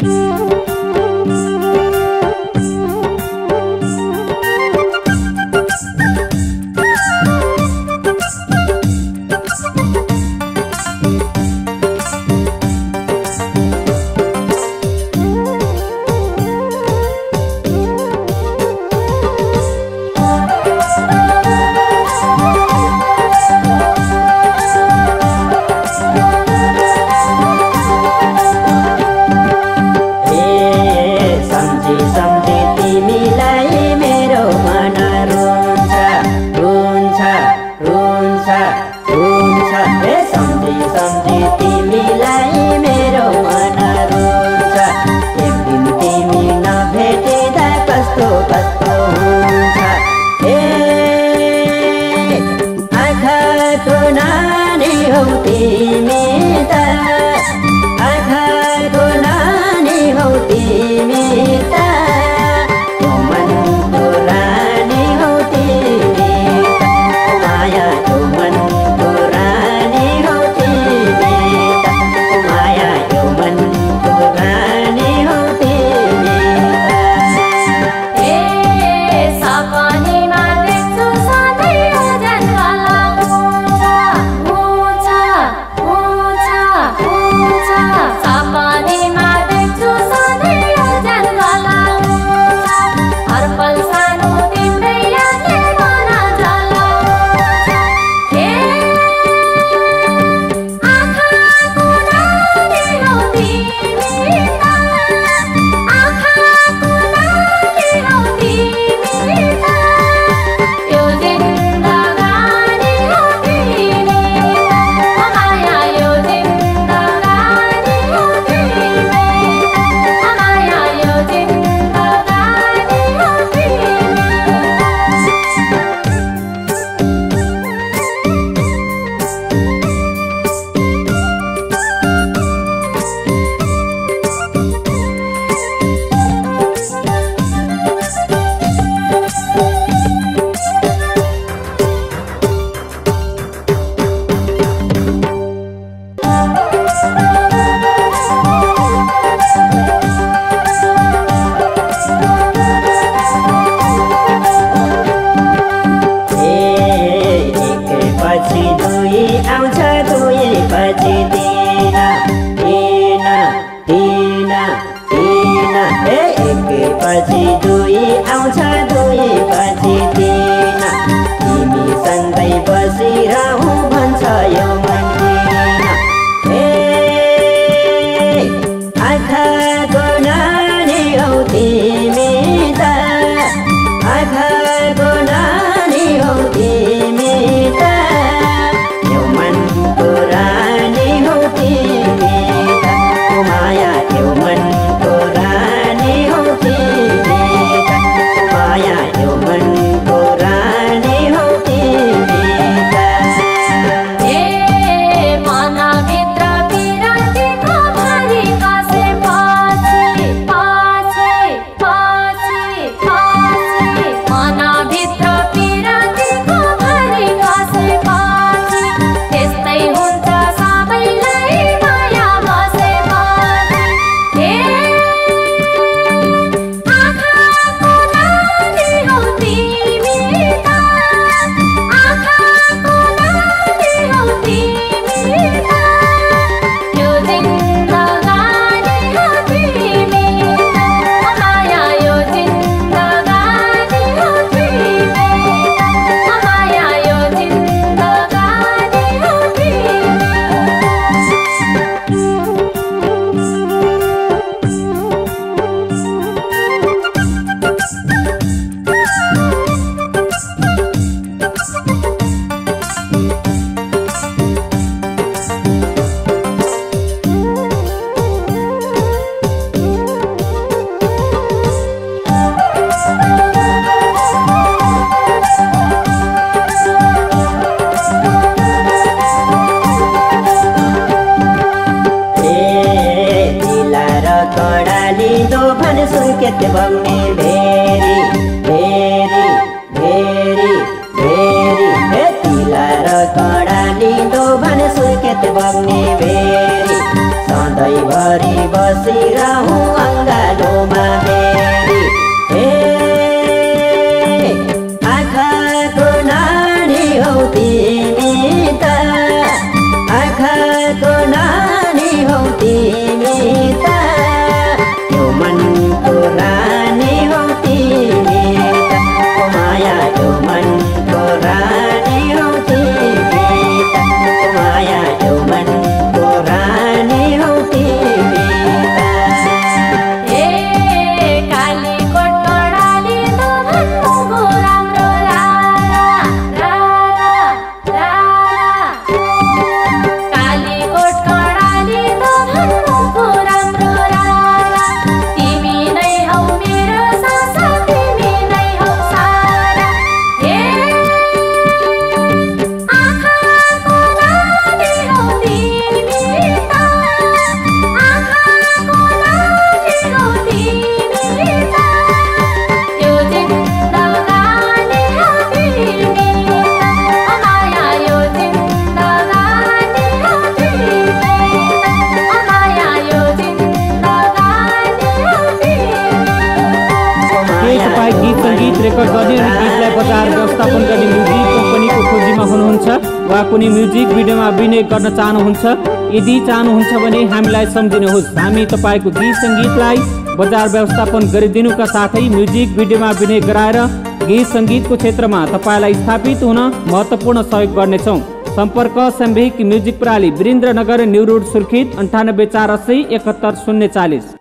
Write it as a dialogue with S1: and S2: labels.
S1: सुर्खेत बग्ने very very very very हे तिला र कडाली दोभन सुर्खेत बग्ने भेरी सधैँभरि बसिरहँ अङ्गालोमा फेरि आँखाको नानी हौ तिमी त आँखाको नानी हौ तिमी त यो मनको रानी हौ तिमी त ओ माया यो मनको रानी हौ तिमी त ओ माया यो मनको रानी हौ तिमी त
S2: ए काली कोटडाली त भन्नुको राम्रो रारा रारा रारा काली कोटडाली त भन्नुको राम्रो रारा तिमी नै हौ मेरो सासा तिमी नै हौ सारा ए आँखाको नानी हौ तिमी त आँखाको नानी हौ तिमी त यो जिन्दगानी हौ तिमी त ओ माया यो जिन्दगानी हौ तिमी त ओ माया यो जिन्दगानी हौ
S3: के तपाईँ गीत सङ्गीत रेकर्ड गर्ने अनि गीतलाई बजार व्यवस्थापन गर्ने म्युजिक कम्पनीको खोजीमा हुनुहुन्छ वा कुनै म्युजिक भिडियोमा अभिनय गर्न चाहनुहुन्छ? यदि चाहनुहुन्छ भने हामीलाई सम्झिनुहोस्। हामी तपाईँको गीत सङ्गीतलाई बजार व्यवस्थापन गरिदिनुका साथै म्युजिक भिडियोमा अभिनय गराएर गीत सङ्गीतको क्षेत्रमा तपाईँलाई स्थापित हुन महत्त्वपूर्ण सहयोग गर्नेछौँ। सम्पर्क सेम्भेक म्युजिक प्रणाली, वीरेन्द्रनगर, न्यू रोड, सुर्खेत 98 480 71 040।